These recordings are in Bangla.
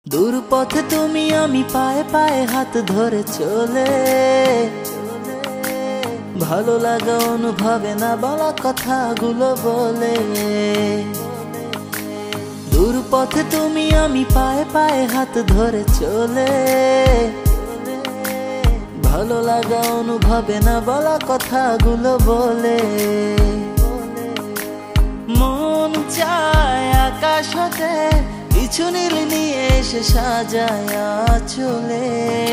দূর পথে তুমি আমি পায়ে পায়ে হাত ধরে চলে, ভালো লাগা অনুভবে না বলা কথাগুলো বলে। দূর পথে তুমি আমি পায়ে পায়ে হাত ধরে চলে, ভালো লাগা অনুভবে না বলা কথাগুলো বলে। মন চায় আকাশ হতে কিছু নীল নিয়ে এসে সাজায় চলে।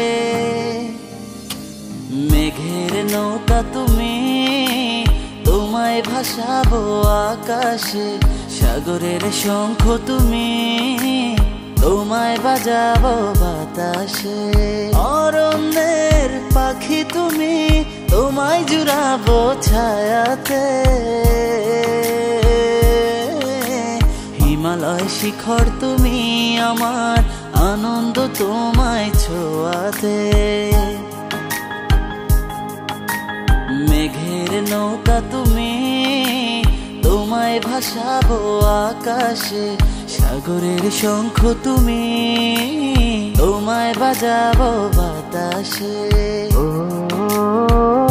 মেঘের নৌকা তুমি, তোমায় ভাসাবো আকাশে। সাগরের শঙ্খ তুমি, তোমায় বাজাবো বাতাসে। অরণ্যের পাখি তুমি, তোমায় জুড়াবো ছায়াতে। হিমালয় শিখর তুমি, আমার আনন্দ তোমায় ছোঁয়াতে। মেঘের নৌকা তুমি, তোমায় ভাসাবো আকাশে। সাগরের শঙ্খ তুমি, তোমায় বাজাবো বাতাসে। ও